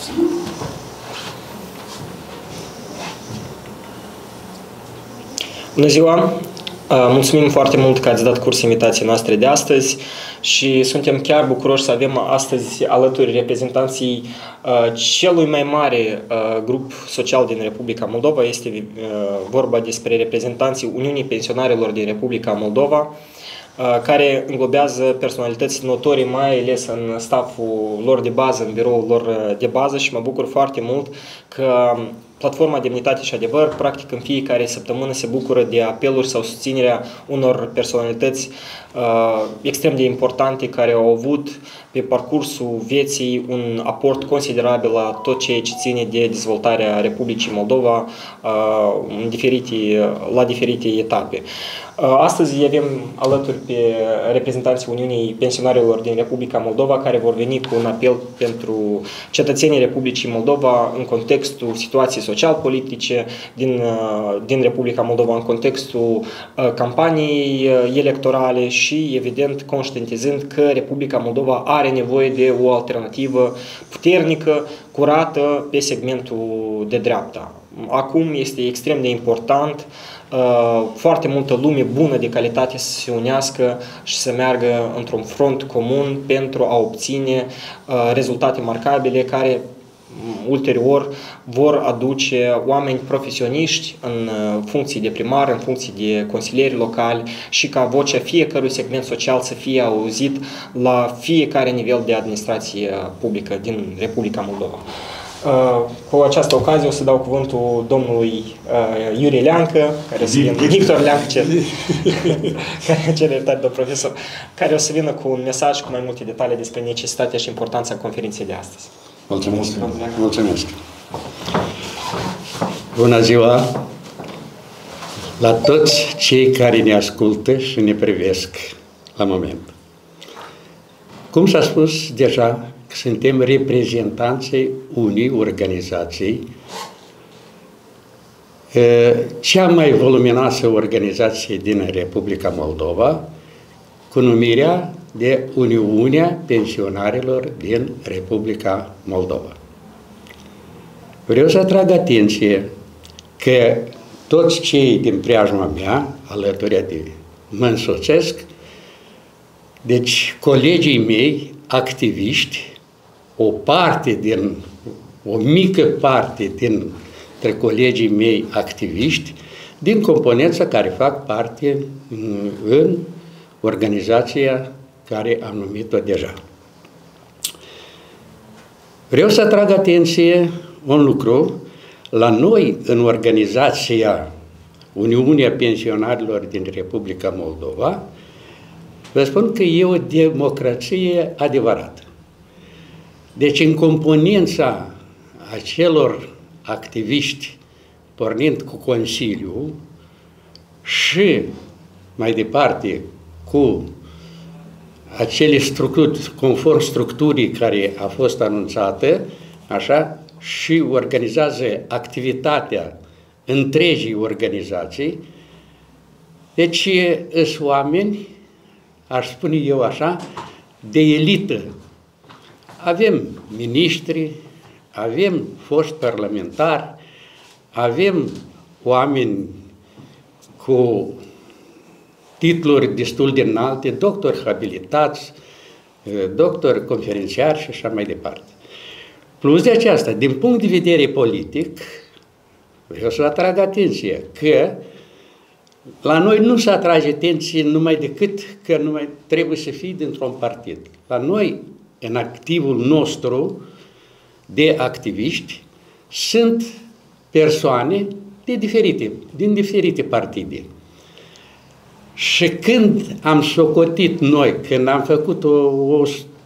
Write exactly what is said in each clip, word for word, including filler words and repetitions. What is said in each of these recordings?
Bună ziua! Mulțumim foarte mult că ați dat curs invitației noastre de astăzi și suntem chiar bucuroși să avem astăzi alături reprezentanții celui mai mare grup social din Republica Moldova. Este vorba despre reprezentanții Uniunii Pensionarilor din Republica Moldova, care înglobează personalități notorii, mai ales în staful lor de bază, în biroul lor de bază, și mă bucur foarte mult că Platforma Demnitate și Adevăr, practic în fiecare săptămână, se bucură de apeluri sau susținerea unor personalități uh, extrem de importante care au avut pe parcursul vieții un aport considerabil la tot ceea ce ține de dezvoltarea Republicii Moldova uh, în diferite, la diferite etape. Uh, astăzi avem alături pe reprezentanții Uniunii Pensionarilor din Republica Moldova, care vor veni cu un apel pentru cetățenii Republicii Moldova în contextul situației social-politice din, din Republica Moldova, în contextul uh, campaniei electorale și, evident, conștientizând că Republica Moldova are nevoie de o alternativă puternică, curată pe segmentul de dreapta. Acum este extrem de important uh, foarte multă lume bună de calitate să se unească și să meargă într-un front comun pentru a obține uh, rezultate marcabile care ulterior vor aduce oameni profesioniști în funcții de primar, în funcții de consilieri locali și ca vocea fiecărui segment social să fie auzit la fiecare nivel de administrație publică din Republica Moldova. Cu această ocazie o să dau cuvântul domnului Iurie Leancă, care o să vină, Victor Leancă, cel, cel iertat de profesor, care o să vină cu un mesaj cu mai multe detalii despre necesitatea și importanța conferinței de astăzi. Mulțumesc. Mulțumesc. Bună ziua la toți cei care ne ascultă și ne privesc la moment. Cum s-a spus deja, suntem reprezentanții unei organizații, cea mai voluminoasă organizație din Republica Moldova, cu numirea de Uniunea Pensionarilor din Republica Moldova. Vreau să atrag atenție că toți cei din preajma mea, alături de mă însoțesc, deci colegii mei, activiști, o parte din, o mică parte dintre colegii mei activiști, din componența care fac parte în organizația care am numit-o deja. Vreau să atrag atenție un lucru. La noi, în organizația Uniunea Pensionarilor din Republica Moldova, vă spun că e o democrație adevărată. Deci, în componența acelor activiști, pornind cu Consiliul și mai departe cu acele structuri, conform structurii care a fost anunțată, așa, și organizează activitatea întregii organizații. Deci, sunt oameni, aș spune eu așa, de elită. Avem miniștri, avem foști parlamentari, avem oameni cu titluri destul de înalte, doctori habilitați, doctori conferențiari și așa mai departe. Plus de aceasta, din punct de vedere politic, vreau să atrag atenție că la noi nu se atrage atenție numai decât că numai trebuie să fii dintr-un partid. La noi, în activul nostru de activiști, sunt persoane de diferite, din diferite partide. Și când am socotit noi, când am făcut o, o,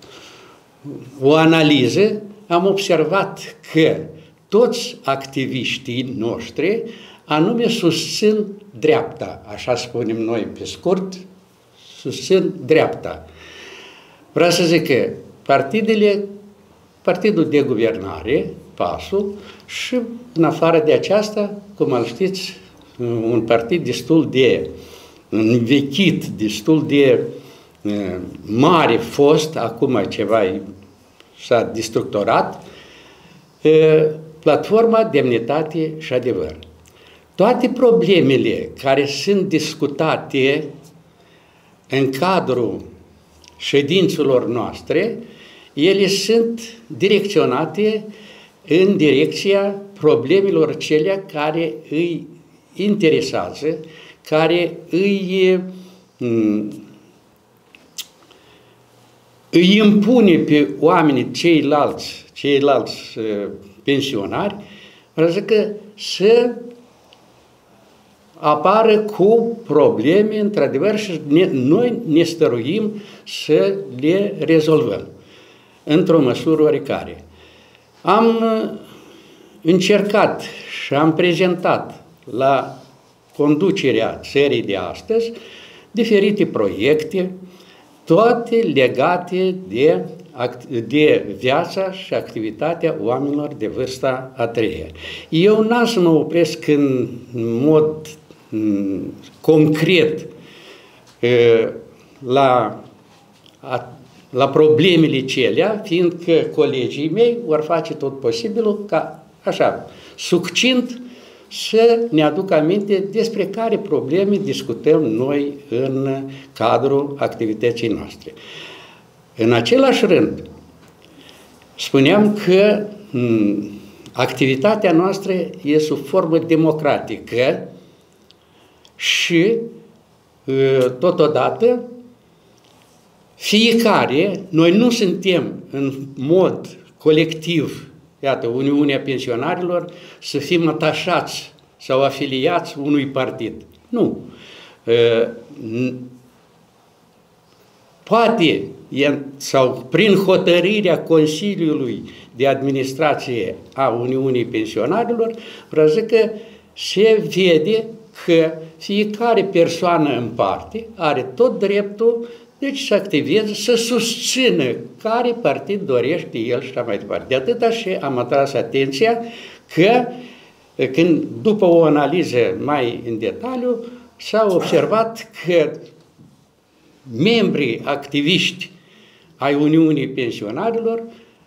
o analiză, am observat că toți activiștii noștri anume susțin dreapta, așa spunem noi pe scurt, susțin dreapta. Vreau să zic că partidele, partidul de guvernare, PAS-ul, și în afară de aceasta, cum îl știți, un partid destul de învechit, destul de mare fost, acum ceva s-a destructurat, Platforma Demnitate și Adevăr. Toate problemele care sunt discutate în cadrul ședințelor noastre, ele sunt direcționate în direcția problemelor celea care îi interesează, care îi, îi impune pe oamenii ceilalți, ceilalți pensionari, că să apară cu probleme, într-adevăr, și ne, noi ne stăruim să le rezolvăm într-o măsură oricare. Am încercat și am prezentat la conducerea țării de astăzi diferite proiecte, toate legate de, de viața și activitatea oamenilor de vârsta a treia. Eu n-am să mă opresc în mod concret la, la problemele celea, fiindcă colegii mei vor face tot posibilul ca, așa, succint, să ne aduc aminte despre care probleme discutăm noi în cadrul activității noastre. În același rând, spuneam că m, activitatea noastră este sub formă democratică și, totodată, fiecare, noi nu suntem în mod colectiv, iată, Uniunea Pensionarilor, să fim atașați sau afiliați unui partid. Nu. Poate, sau prin hotărârea Consiliului de Administrație a Uniunii Pensionarilor, vreau să zic că se vede că fiecare persoană în parte are tot dreptul, deci să activeze, să susțină care partid dorește el și așa mai departe. De atâta și am atras atenția că, când, după o analiză mai în detaliu, s-a observat că membrii activiști ai Uniunii Pensionarilor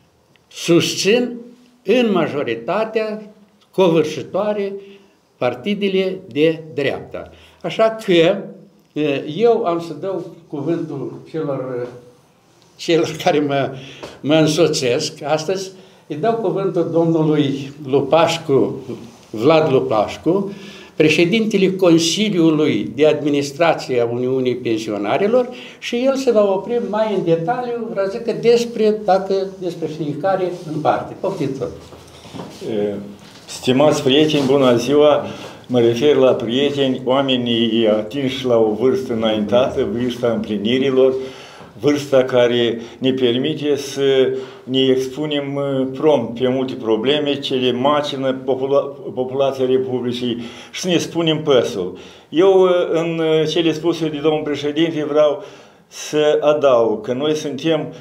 susțin în majoritatea covârșitoare partidele de dreapta. Așa că eu am să dau cuvântul celor, celor care mă, mă însoțesc astăzi. Îi dau cuvântul domnului Lupașcu, Vlad Lupașcu, președintele Consiliului de Administrație a Uniunii Pensionarilor, și el se va opri mai în detaliu, vreau să zic, despre, dacă, despre fiecare în parte. Poftiți tot. Stimați prieteni, bună ziua! Mă refer la prieteni, oamenii atinși la o vârstă înaintată, vârsta împlinirilor, vârsta care ne permite să ne expunem prompt pe multe probleme, ce le macină popula populația Republicii, și să ne spunem păsul. Eu, în cele spuse de domnul președinte, vreau să adaug că noi suntem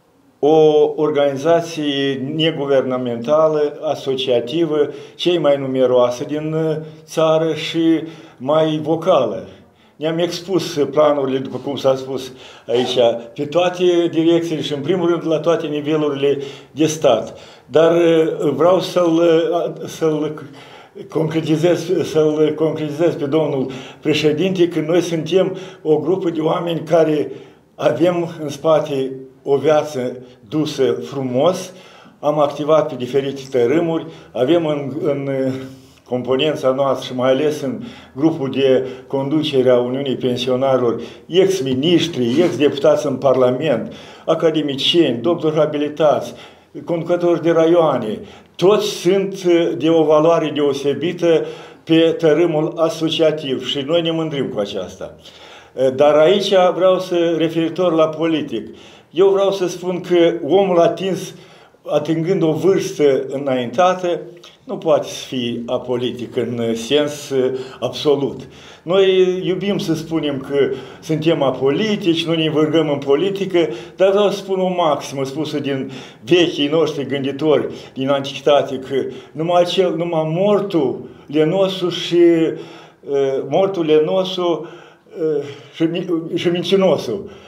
o organizație neguvernamentală, asociativă, cei mai numeroasă din țară și mai vocală. Ne-am expus planurile, după cum s-a spus aici, pe toate direcțiile și, în primul rând, la toate nivelurile de stat. Dar vreau să-l să-l concretizez, să-l concretizez pe domnul președinte că noi suntem o grupă de oameni care avem în spate o viață dusă frumos, am activat pe diferite tărâmuri, avem în, în componența noastră și mai ales în grupul de conducere a Uniunii Pensionarilor, ex-ministri, ex-deputați în Parlament, academicieni, doctori abilitați, conducători de raioane, toți sunt de o valoare deosebită pe tărâmul asociativ și noi ne mândrim cu aceasta. Dar aici vreau să, referitor la politic, eu vreau să spun că omul atins, atingând o vârstă înaintată, nu poate să fie apolitic în sens absolut. Noi iubim să spunem că suntem apolitici, nu ne învârgăm în politică, dar vreau să spun o maximă spusă din vechii noștri gânditori din antichitate, că numai, cel, numai mortul lenosul și uh, mortul lenosul uh, și, și mincinosul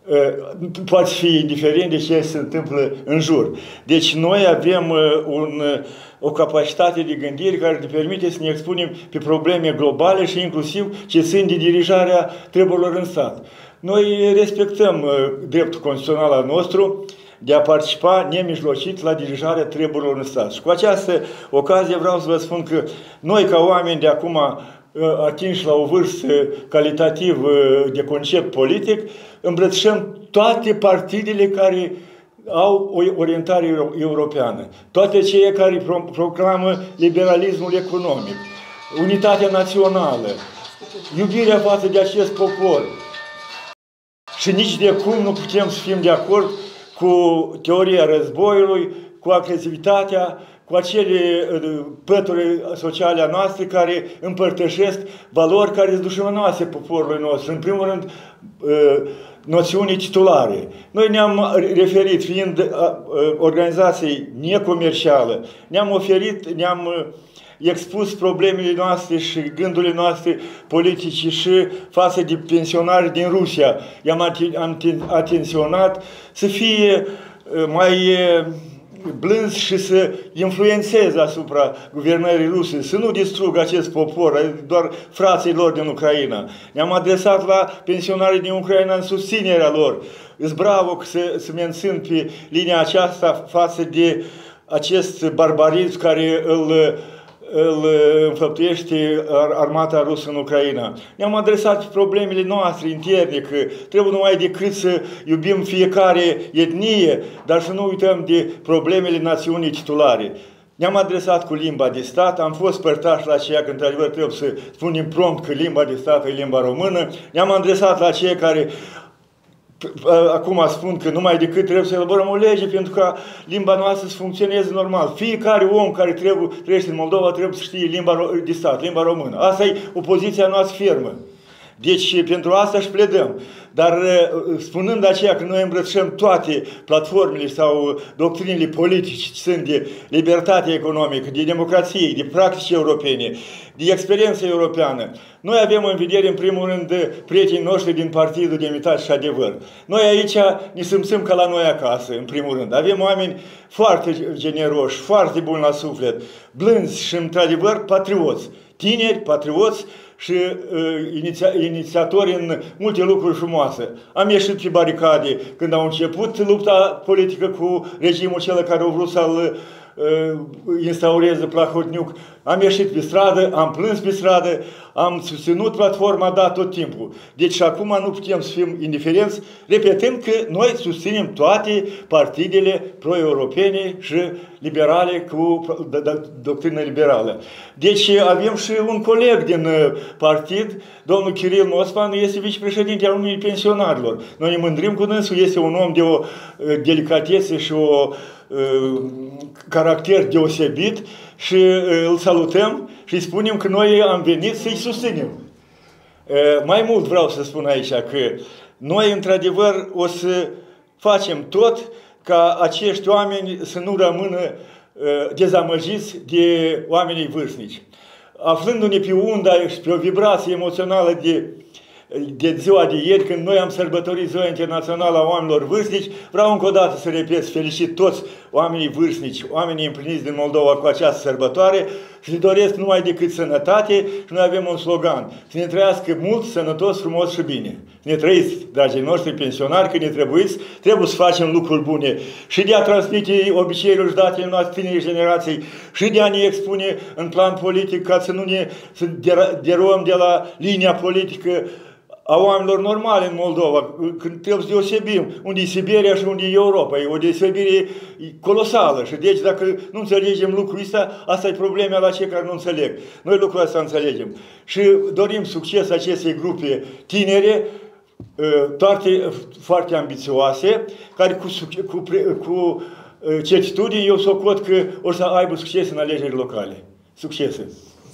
poate fi indiferent de ce se întâmplă în jur. Deci noi avem un, o capacitate de gândire care ne permite să ne expunem pe probleme globale și inclusiv ce țin de dirijarea treburilor în stat. Noi respectăm dreptul constituțional al nostru de a participa nemijlocit la dirijarea treburilor în stat. Și cu această ocazie vreau să vă spun că noi, ca oameni de acum atinși la o vârstă calitativ de concept politic, îmbrățișăm toate partidele care au o orientare europeană, toate cei care proclamă liberalismul economic, unitatea națională, iubirea față de acest popor. Și nici de cum nu putem să fim de acord cu teoria războiului, cu agresivitatea, cu acele pături sociale a noastre care împărtășesc valori care sunt dușmănoase poporului nostru. În primul rând, noțiunii titulare. Noi ne-am referit, fiind organizații necomercială, ne-am oferit, ne-am expus problemele noastre și gândurile noastre politice și față de pensionari din Rusia. I-am atenționat să fie mai blânzi și să influențeze asupra guvernării ruse, să nu distrugă acest popor, doar frații lor din Ucraina. Ne-am adresat la pensionarii din Ucraina în susținerea lor. Îs bravo că se, se mențin pe linia aceasta față de acest barbarism care îl îl înfăptuiește armata rusă în Ucraina. Ne-am adresat problemele noastre interne, că trebuie numai decât să iubim fiecare etnie, dar să nu uităm de problemele națiunii titulare. Ne-am adresat cu limba de stat, am fost părtași la aceea că într-adevăr trebuie să spunem prompt că limba de stat e limba română. Ne-am adresat la aceia care acum spun că numai decât trebuie să elaborăm o lege pentru ca limba noastră să funcționeze normal. Fiecare om care trebuie, trăiește în Moldova trebuie să știe limba de stat, limba română. Asta e opoziția noastră fermă. Deci pentru asta și pledăm. Dar spunând aceea că noi îmbrățișăm toate platformele sau doctrinile politice ce sunt de libertate economică, de democrație, de practici europene, de experiență europeană, noi avem în vedere în primul rând prietenii noștri din Partidul Demnitate și Adevăr. Noi aici ne simțim ca la noi acasă, în primul rând. Avem oameni foarte generoși, foarte buni la suflet, blânzi și într-adevăr patrioți. Tineri, patrioți și uh, iniția, inițiatori în multe lucruri frumoase. Am ieșit pe baricade când au început lupta politică cu regimul cel care au vrut să-l uh, instaureze Plahotniuc. Am ieșit pe stradă, am plâns pe stradă, am susținut platforma, da, tot timpul. Deci acum nu putem să fim indiferenți, repetând că noi susținem toate partidele pro-europene și liberale cu doctrină liberală. Deci avem și un coleg din partid, domnul Kiril Nospan, este vicepreședinte al unui pensionarilor. Noi ne mândrim cu dânsul, este un om de o delicatețe și o caracter deosebit și îl salutăm și spunem că noi am venit să-i susținem. Mai mult vreau să spun aici că noi într-adevăr o să facem tot ca acești oameni să nu rămână dezamăgiți de oamenii vârstnici. Aflându-ne pe unda și pe o vibrație emoțională de de ziua de ieri, când noi am sărbătorit Ziua Internațională a Oamenilor Vârstnici, vreau încă o dată să repet, să felicit toți oamenii vârstnici, oamenii împliniți din Moldova cu această sărbătoare și le doresc numai decât sănătate și noi avem un slogan, să ne trăiască mult, sănătos, frumos și bine. Să ne trăiți, dragii noștri pensionari, că ne trebuiți, trebuie să facem lucruri bune și de a transmite obiceiurile și datele noastre tinerii generații și de a ne expune în plan politic ca să nu ne să deruăm de la linia politică a oamenilor normale în Moldova, când trebuie să deosebim unde e Siberia și unde e Europa. E o deosebire colosală și deci dacă nu înțelegem lucrul ăsta, asta e problema la cei care nu înțeleg. Noi lucrul ăsta înțelegem. Și dorim succes acestei grupe tinere, toate foarte ambițioase, care cu, cu, cu certitudine eu socot că o să aibă succes în alegerile locale. Succese!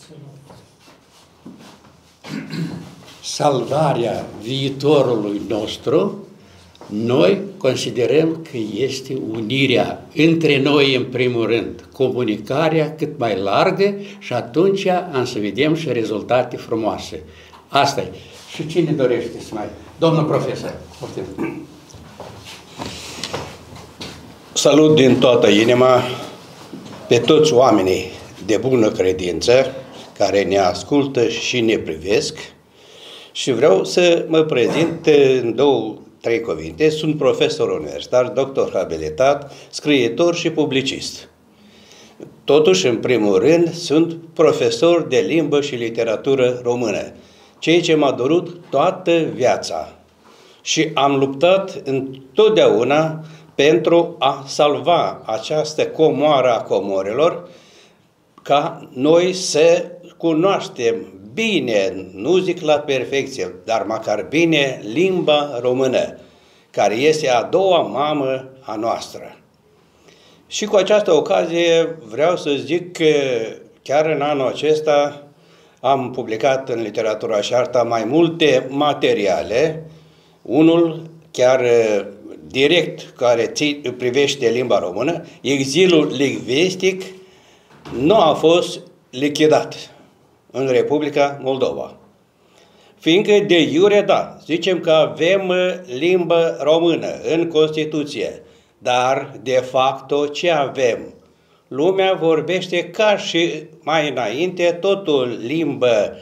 Salvarea viitorului nostru, noi considerăm că este unirea între noi în primul rând, comunicarea cât mai largă și atunci am să vedem și rezultate frumoase. Asta e. Și cine dorește să mai... Domnul profesor, Salut din toată inima pe toți oamenii de bună credință care ne ascultă și ne privesc și vreau să mă prezint în două, trei cuvinte. Sunt profesor universitar, doctor habilitat, scriitor și publicist. Totuși, în primul rând, sunt profesor de limbă și literatură română, ceea ce m-a dorit toată viața. Și am luptat întotdeauna pentru a salva această comoară a comorilor, ca noi să cunoaștem bine, nu zic la perfecție, dar măcar bine, limba română, care este a doua mamă a noastră. Și cu această ocazie vreau să zic că chiar în anul acesta am publicat în Literatura și Arta mai multe materiale, unul chiar direct care privește limba română. Exilul lingvistic nu a fost lichidat în Republica Moldova. Fiindcă de iure, da, zicem că avem limbă română în Constituție, dar de facto ce avem? Lumea vorbește ca și mai înainte, totul limbă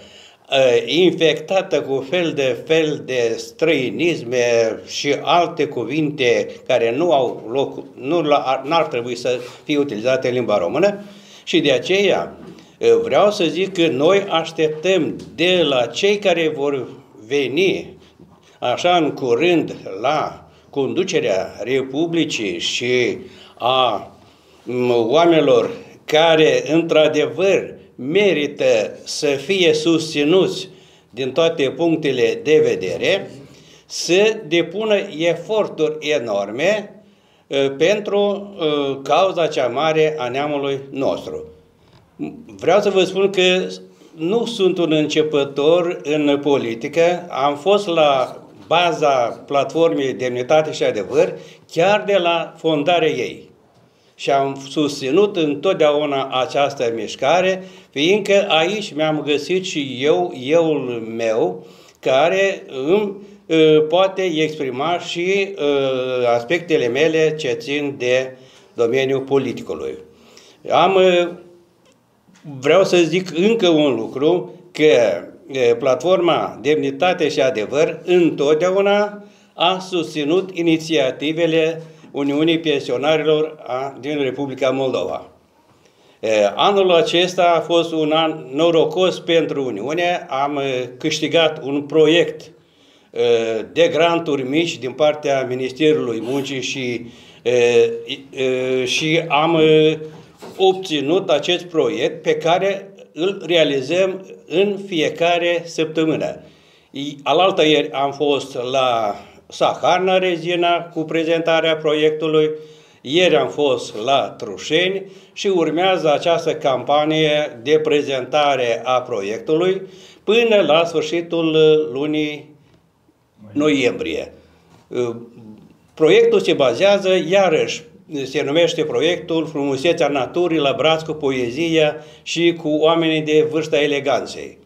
infectată cu fel de fel de străinisme și alte cuvinte care nu au loc, nu n-ar trebui să fie utilizate în limba română, și de aceea vreau să zic că noi așteptăm de la cei care vor veni așa în curând la conducerea Republicii și a oamenilor care într-adevăr merită să fie susținuți din toate punctele de vedere, să depună eforturi enorme uh, pentru uh, cauza cea mare a neamului nostru. Vreau să vă spun că nu sunt un începător în politică, am fost la baza platformei Demnitate și Adevăr chiar de la fondarea ei. Și am susținut întotdeauna această mișcare, fiindcă aici mi-am găsit și eu, euul meu, care îmi uh, poate exprima și uh, aspectele mele ce țin de domeniul politicului. Am, uh, vreau să zic încă un lucru, că uh, platforma Demnitate și Adevăr întotdeauna a susținut inițiativele Uniunii Pensionarilor a, din Republica Moldova. E, anul acesta a fost un an norocos pentru Uniune. Am e, câștigat un proiect e, de granturi mici din partea Ministerului Muncii și, e, e, și am e, obținut acest proiect pe care îl realizăm în fiecare săptămână. Alaltă ieri am fost la Saharna Rezina cu prezentarea proiectului, ieri am fost la Trușeni și urmează această campanie de prezentare a proiectului până la sfârșitul lunii noiembrie. Proiectul se bazează, iarăși, se numește proiectul Frumusețea Naturii la braț cu poezia și cu oamenii de vârsta eleganței.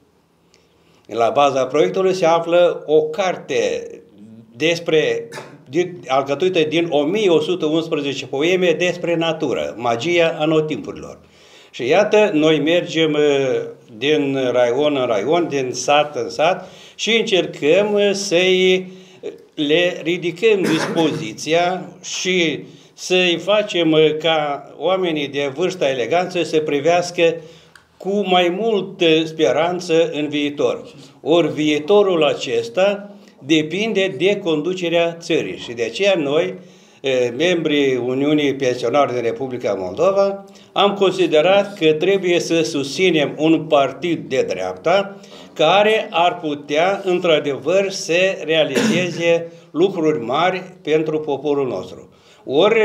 La baza proiectului se află o carte despre, din, alcătuită din o mie o sută unsprezece poeme despre natură, magia anotimpurilor. Și iată, noi mergem din raion în raion, din sat în sat și încercăm să-i le ridicăm dispoziția și să-i facem ca oamenii de vârsta eleganță să privească cu mai multă speranță în viitor. Ori viitorul acesta depinde de conducerea țării și de aceea noi, membrii Uniunii Pensionarilor din Republica Moldova, am considerat că trebuie să susținem un partid de dreapta care ar putea, într-adevăr, să realizeze lucruri mari pentru poporul nostru. Ori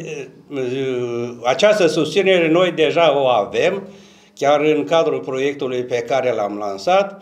această susținere noi deja o avem, chiar în cadrul proiectului pe care l-am lansat.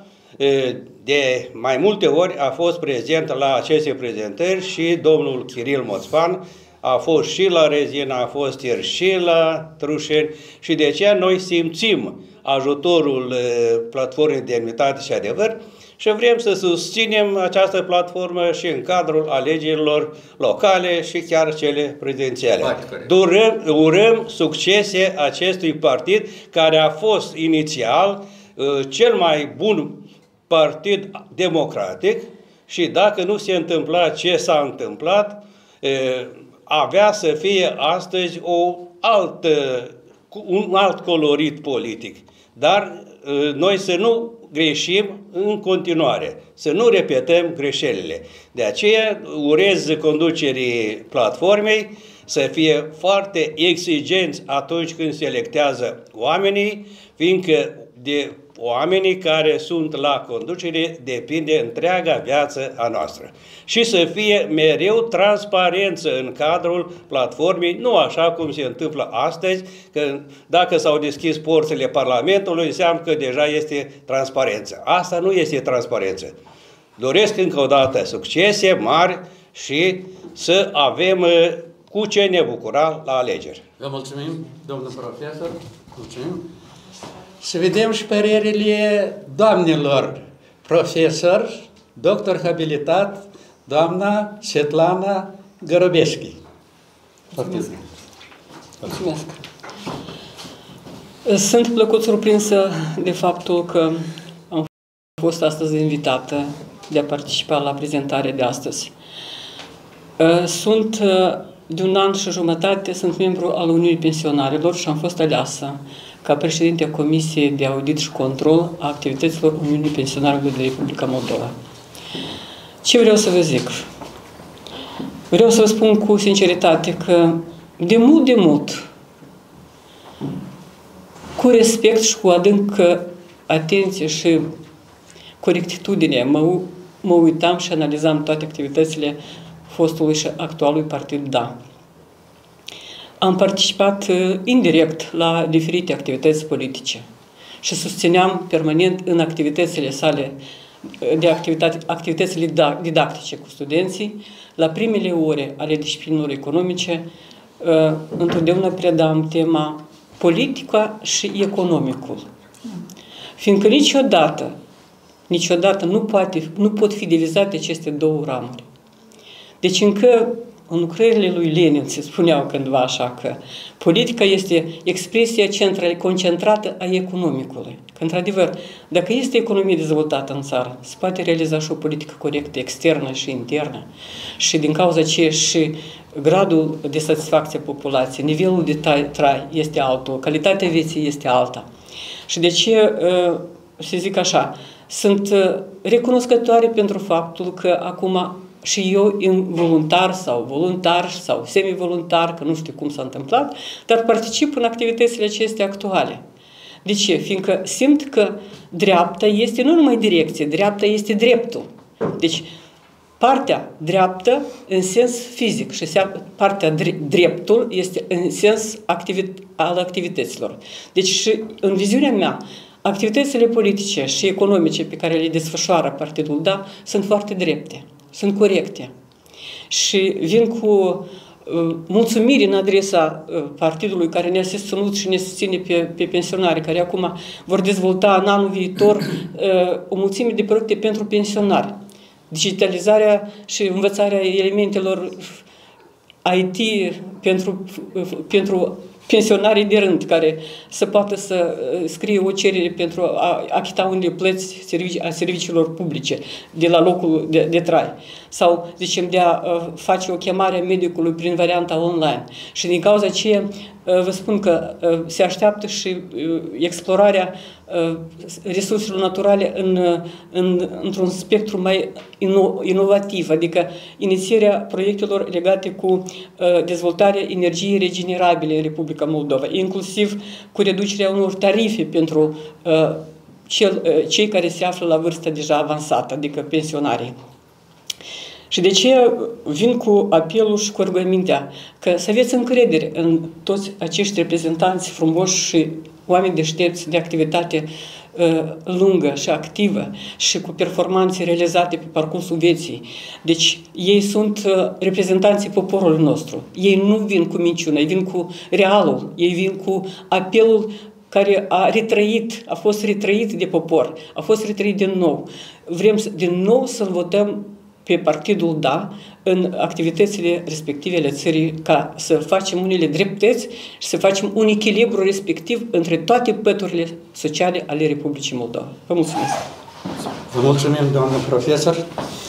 De mai multe ori a fost prezent la aceste prezentări și domnul Chiril Moțpan, a fost și la Rezina, a fost ieri și la Trușeni și de aceea noi simțim ajutorul platformei Demnitate și Adevăr și vrem să susținem această platformă și în cadrul alegerilor locale și chiar cele prezidențiale. Durăm, urăm succese acestui partid care a fost inițial uh, cel mai bun partid democratic și dacă nu se întâmpla ce s-a întâmplat, uh, avea să fie astăzi o altă, un alt colorit politic. Dar uh, noi să nu greșim în continuare, să nu repetăm greșelile. De aceea urez conducerii platformei să fie foarte exigenți atunci când selectează oamenii, fiindcă de oamenii care sunt la conducere depinde întreaga viață a noastră. Și să fie mereu transparență în cadrul platformei, nu așa cum se întâmplă astăzi, că dacă s-au deschis porțile Parlamentului, înseamnă că deja este transparență. Asta nu este transparență. Doresc încă o dată succese mari și să avem cu ce ne bucura la alegeri. Vă mulțumim, domnul profesor. Mulțumim. Să vedem și părerile doamnelor profesor, doctor habilitat, doamna Svetlana Gărobeschi. Mulțumesc. Mulțumesc. Sunt plăcut surprinsă de faptul că am fost astăzi invitată de a participa la prezentarea de astăzi. Sunt de un an și jumătate, sunt membru al Uniunii Pensionarilor și am fost aleasă ca președinte a Comisiei de Audit și Control a activităților Uniunii Pensionarilor de Republica Moldova. Ce vreau să vă zic? Vreau să vă spun cu sinceritate că de mult, de mult, cu respect și cu adâncă atenție și corectitudine, mă, mă uitam și analizam toate activitățile fostului și actualului partid DA. Am participat uh, indirect la diferite activități politice și susțineam permanent în activitățile sale, de activitate, activitățile didactice cu studenții. La primele ore ale disciplinelor economice, uh, întotdeauna predam tema politica și economicul. Fiindcă niciodată, niciodată nu, poate, nu pot fi divizate aceste două ramuri. Deci încă în lucrările lui Lenin se spuneau cândva așa că politica este expresia centrală, concentrată a economicului. Că, într-adevăr, dacă este economie dezvoltată în țară, se poate realiza și o politică corectă externă și internă. Și din cauza ce și gradul de satisfacție a populației, nivelul de trai este altul, calitatea vieții este alta. Și de ce, să zic așa, sunt recunoscătoare pentru faptul că acum și eu, involuntar sau voluntar sau semi-voluntar, că nu știu cum s-a întâmplat, dar particip în activitățile acestea actuale. De ce? Fiindcă simt că dreapta este nu numai direcție, dreapta este dreptul. Deci, partea dreaptă în sens fizic și partea dreptul este în sens activit al activităților. Deci, și în viziunea mea, activitățile politice și economice pe care le desfășoară Partidul DA sunt foarte drepte. Sunt corecte. Și vin cu uh, mulțumiri în adresa uh, partidului care ne-a susținut și ne susține pe, pe pensionari, care acum vor dezvolta în anul viitor uh, o mulțime de proiecte pentru pensionari. Digitalizarea și învățarea elementelor I T pentru, uh, pentru pensionarii de rând, care să poată să scrie o cerere pentru a achita unele plăți a serviciilor publice de la locul de, de trai. Sau, zicem, de a face o chemare a medicului prin varianta online. Și din cauza aceea vă spun că se așteaptă și explorarea resurselor naturale în, în, într-un spectru mai ino, inovativ, adică inițierea proiectelor legate cu dezvoltarea energiei regenerabile în Republica Moldova, inclusiv cu reducerea unor tarife pentru cel, cei care se află la vârstă deja avansată, adică pensionarii. Și de ce vin cu apelul și cu rugămintea că să aveți încredere în toți acești reprezentanți frumoși și oameni deștepți de activitate uh, lungă și activă și cu performanțe realizate pe parcursul vieții. Deci ei sunt uh, reprezentanții poporului nostru. Ei nu vin cu minciună, ei vin cu realul, ei vin cu apelul care a retrăit, a fost retrăit de popor, a fost retrăit din nou. Vrem să, din nou să-l votăm pe Partidul Da în activitățile respective ale țării, ca să facem unele dreptăți și să facem un echilibru respectiv între toate păturile sociale ale Republicii Moldova. Vă mulțumesc! Vă mulțumim, doamnă profesor!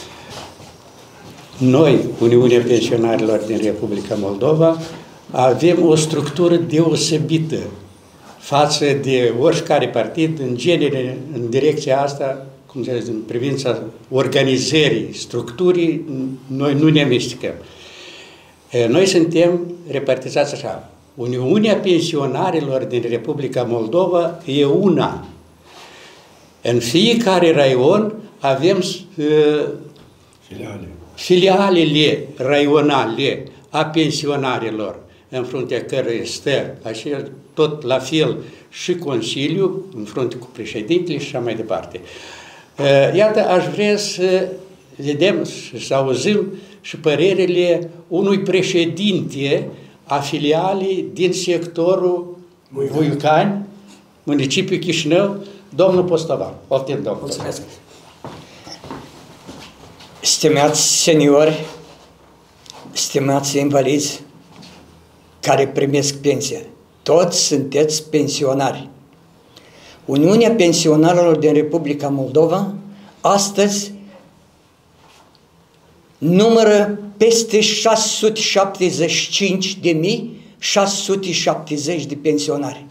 Noi, Uniunea Pensionarilor din Republica Moldova, avem o structură deosebită față de oricare partid, în genere, în direcția asta, cum să zic, în privința organizării, structurii, noi nu ne amestecăm. Noi suntem repartizați așa. Uniunea Pensionarilor din Republica Moldova e una. În fiecare raion avem uh, Filiale. filialele raionale a pensionarilor, în fruntea cărora stă, așa, tot la fel și Consiliul, în frunte cu președintele și așa mai departe. Iată, aș vrea să vedem și să auzim și părerile unui președinte a filialei din sectorul Buicani, municipiul Chișinău, domnul Postovan. Poftim, domnul. Mulțumesc. Stimați seniori, stimați invalizi care primesc pensie, toți sunteți pensionari. Uniunea Pensionarilor din Republica Moldova astăzi numără peste șase sute șaptezeci și cinci de mii șase sute șaptezeci de pensionari.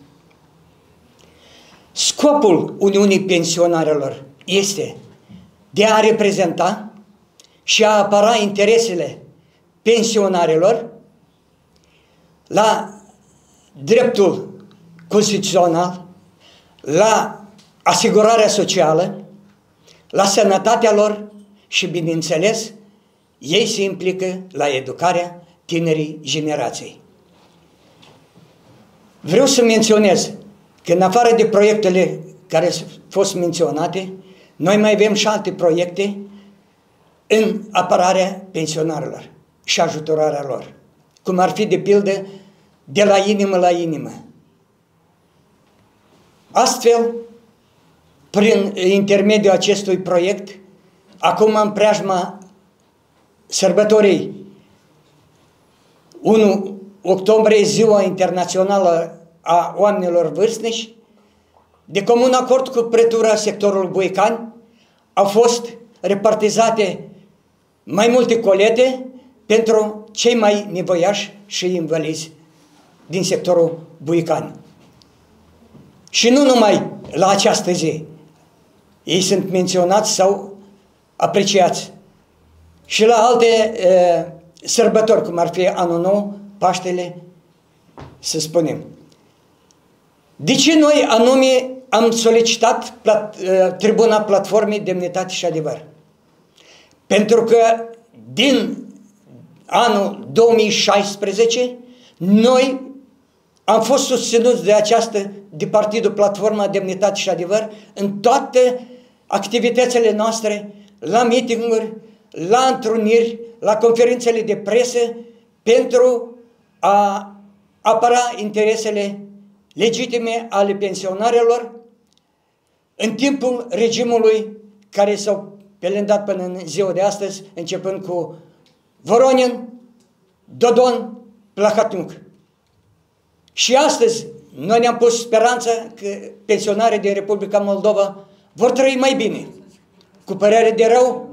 Scopul Uniunii Pensionarilor este de a reprezenta și a apăra interesele pensionarilor la dreptul constituțional, la asigurarea socială, la sănătatea lor și, bineînțeles, ei se implică la educarea tinerii generații. Vreau să menționez că, în afară de proiectele care au fost menționate, noi mai avem și alte proiecte în apărarea pensionarilor și ajutorarea lor, cum ar fi, de pildă, de la inimă la inimă. Astfel, prin intermediul acestui proiect, acum în preajma sărbătorii unu octombrie, Ziua Internațională a Oamenilor Vârstnici, de comun acord cu prătura sectorului Buicani, au fost repartizate mai multe colete pentru cei mai nevoiași și invalizi din sectorul Buicani. Și nu numai la această zi. Ei sunt menționați sau apreciați. Și la alte e, sărbători, cum ar fi Anul Nou, Paștele, să spunem. De ce noi anume am solicitat plat, e, Tribuna Platformei Demnitate și Adevăr? Pentru că din anul două mii șaisprezece noi am fost susținuți de această, de Partidul Platforma Demnitate și Adevăr în toate activitățile noastre, la meeting-uri, la întruniri, la conferințele de presă, pentru a apăra interesele legitime ale pensionarilor în timpul regimului care s-au pelendat până în ziua de astăzi, începând cu Voronin, Dodon, Plahotniuc. Și astăzi noi ne-am pus speranța că pensionarii din Republica Moldova vor trăi mai bine. Cu părere de rău,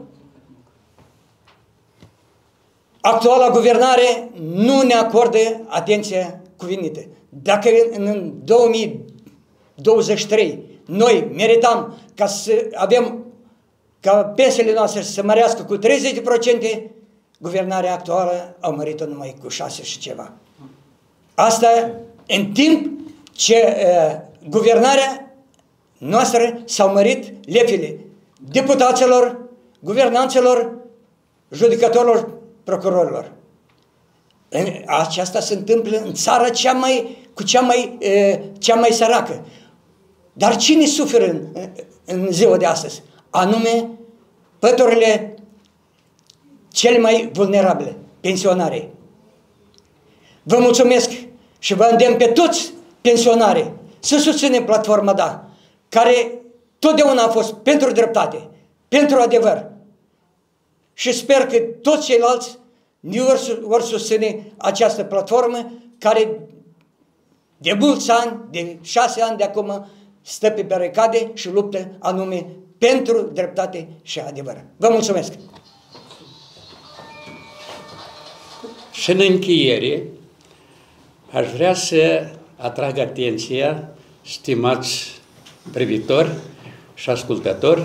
actuala guvernare nu ne acordă atenția cuvenită. Dacă în două mii douăzeci și trei noi meritam ca să avem, ca pensiile noastre să se mărească cu treizeci la sută, guvernarea actuală a mărit-o numai cu șase și ceva. Asta în timp ce uh, guvernarea noastră s-au mărit lefile deputaților, guvernanților, judecătorilor, procurorilor. Aceasta se întâmplă în țara cea mai, cu cea mai, uh, cea mai săracă. Dar cine suferă în, în ziua de astăzi? Anume păturile cele mai vulnerabile, pensionarii. Vă mulțumesc și vă îndemn pe toți pensionarii să susținem platforma Da, care totdeauna a fost pentru dreptate, pentru adevăr. Și sper că toți ceilalți ne vor susține această platformă care de mulți ani, de șase ani de acum, stă pe baricade și luptă anume pentru dreptate și adevăr. Vă mulțumesc! Și în încheiere, aș vrea să atrag atenția, stimați privitori și ascultători,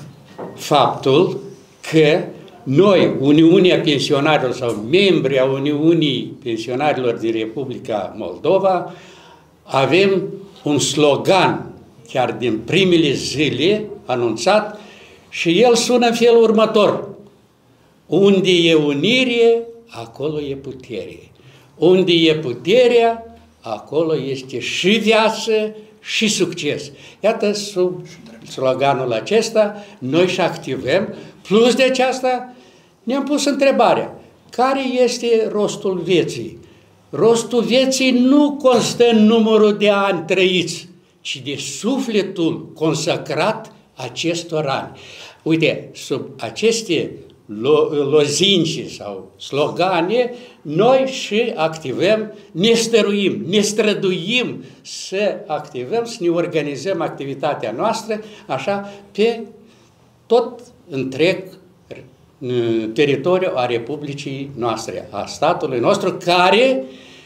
faptul că noi, Uniunea Pensionarilor sau membri a Uniunii Pensionarilor din Republica Moldova, avem un slogan, chiar din primele zile, anunțat, și el sună în felul următor: unde e unire, acolo e putere. Unde e puterea, acolo este și viață și succes. Iată, sub sloganul acesta, noi și activăm. Plus de aceasta, ne-am pus întrebarea: care este rostul vieții? Rostul vieții nu constă în numărul de ani trăiți, ci de sufletul consacrat acestor ani. Uite, sub aceste lo lozinci sau slogane, noi și activăm, ne stăruim, ne străduim să activăm, să ne organizăm activitatea noastră, așa, pe tot întreg teritoriul a Republicii noastre, a statului nostru, care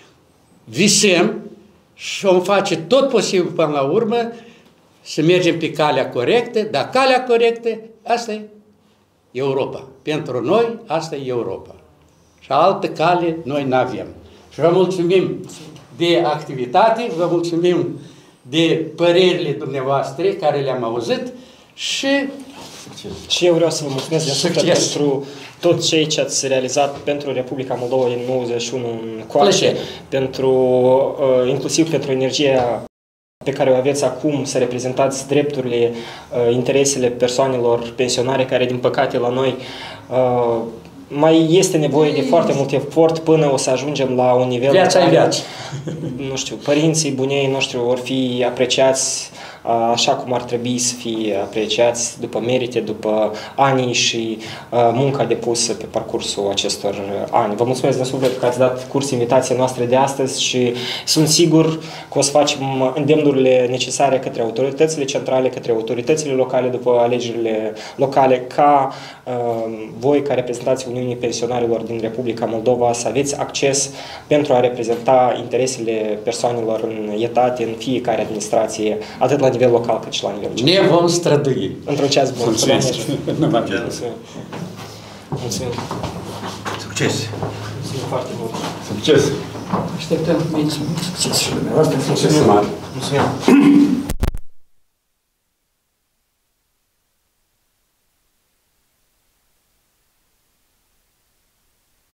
visăm și vom face tot posibil până la urmă să mergem pe calea corectă, dar calea corectă, asta e Europa. Pentru noi, asta e Europa. Și altă cale noi n-avem. Și vă mulțumim de activitate, vă mulțumim de părerile dumneavoastră care le-am auzit și Și eu vreau să vă mulțumesc de suflet pentru tot cei ce ați realizat pentru Republica Moldova din nouăzeci și unu încoace, pentru, uh, inclusiv pentru energia pe care o aveți acum, să reprezentați drepturile, uh, interesele persoanelor pensionare care, din păcate, la noi uh, mai este nevoie de foarte mult efort până o să ajungem la un nivel... Viața e viață. Nu știu, părinții bunei noștri vor fi apreciați așa cum ar trebui să fie apreciați, după merite, după ani și uh, munca depusă pe parcursul acestor ani. Vă mulțumesc de suflet că ați dat curs invitației noastre de astăzi și sunt sigur că o să facem îndemnurile necesare către autoritățile centrale, către autoritățile locale după alegerile locale, ca uh, voi, ca reprezentanții Uniunii Pensionarilor din Republica Moldova, să aveți acces pentru a reprezenta interesele persoanelor în etate, în fiecare administrație, atât la nivel local cât și la nivel central. Ne vom strădui. Într-un ceas bun. Mulțumesc. Mulțumim. Mulțumim. Succes! Mulțumim foarte mult. Succes! Așteptăm succes și dumneavoastră. Succes mare. Mulțumim.